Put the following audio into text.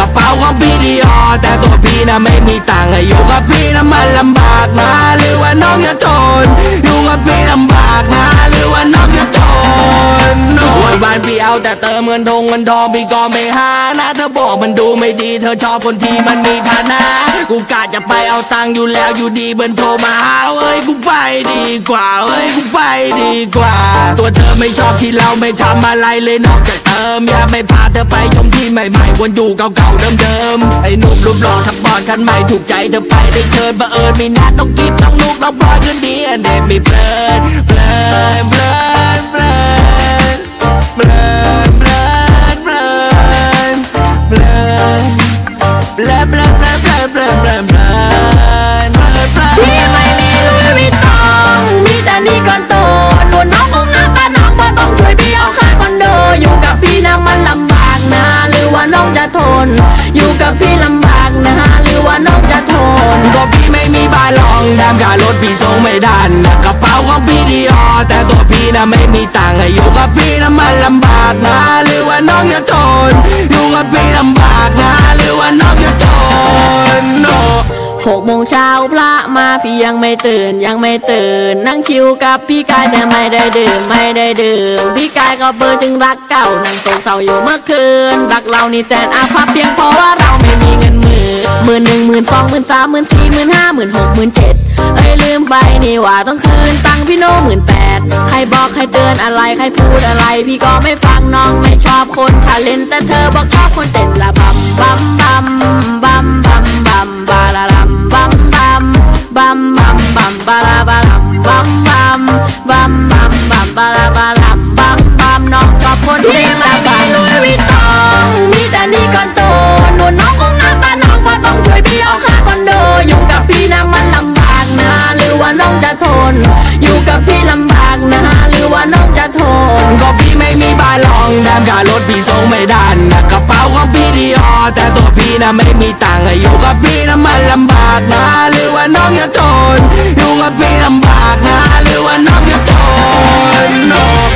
ระเป๋าของพี่ดีออแต่ตัวพี่น่ะไม่มีตังค์อยู่กับพี่น่ะมันลำบากนะหรือว่าน้องจะทนอยู่กับพี่ลำบากนะหรือว่าน้องจะทนวันวันพี่เอาแต่เติมเงินทองพี่ก็ไม่หานะเธอบอกมันดูไม่ดีเธอชอบคนที่มันมีฐานะกูกะจะไปเอาตังค์อยู่แล้วอยู่ดีเบิร์นโทรมาหากูไปดีกว่ากูไปดีกว่าตัวเธอไม่ชอบที่เราไม่ทำอะไรเลยนอกจากเติมอยากไม่พาเธอไปชมที่ใหม่ๆวนอยู่เก่าๆเดิมๆไอ้หนุ่มรูปหล่อสปอร์ตคันใหม่ถูกใจเธอไปเลยเชิญบังเอิญมีนัดต้องกิ๊บต้องนุกต้องพลอยขึ้นดีอันเด็ดมีเพลินเพลินเพลินเพลินเพลินเพลินเพลินเพลินเพลินเพลินเพลินเพลินเพลินเพลินเพลินเพลินเพลินพี่ไม่มีลุยวิตตองมีแต่นี่ก่อนโตหนูน้องคงน้ำตาน้องเพราะต้องช่วยพี่เอาค่าคอนโดอยู่กับพี่นะมันลำบากนะหรือว่าน้องจะทนอยู่กับพี่ลำบากนะหรือว่าน้องจะทนก็พี่ไม่มีบ้านรองแถมค่ารถพี่ส่งไม่ทันกระเป๋าของพี่ดีออแต่ตัวพี่น่ะไม่มีตังค์อยู่กับพี่น่ะมันลำบากนะหรือว่าน้องจะทนอยู่กับพี่ลำบากนะหรือว่าน้องจะทน 6 โมงเช้าพระมาพี่ยังไม่ตื่นนั่งชิวกับพี่กายแต่ไม่ได้ดื่มพี่กายก็เบอร์ถึงรักเก่านั่งโศกเศร้าอยู่เมื่อคืนรักเรานี่แสนอาภัพเพียงเพราะว่าเราไม่มีเงินหมื่น1 10,000 12 13 14 15 16 17เอ้ยลืมไปนี่ว่าต้องคืนตังค์พี่โน่18,000ใครบอกใครเตือนอะไรใครพูดอะไรพี่ก็ไม่ฟังน้องไม่ชอบคนทาเลนแต่เธอบอกชอบคนเต้นละบัมบัมบัมบัมบัมบัมบาลาลัมบัมบัมบัมบัมบัมบาลาบาลัมบัมบัมบัมบัมบัมบาลาบาลัมบัมบัมน้องชอบคนเต้นละบัมลุยวิตตองมีแต่นี่ก่อนโตหนูน้องคงน้ำตาน้องเพราะต้องช่วยพี่เอาค่าคอนโดอยู่กับพี่นะมันลำบากนะหรือว่าน้องจะทนอยู่กับพี่ลำบากนะหรือว่าน้องจะทนก็พี่ไม่มีบ้านรองแถมค่ารถพี่ส่งไม่ทันกระเป๋าของพี่ดีออแต่ตัวพี่น่ะไม่มีตังค์อยู่กับพี่น่ะมันลำบากนะหรือว่าน้องจะทนอยู่กับพี่ลำบากนะหรือว่าน้องจะทน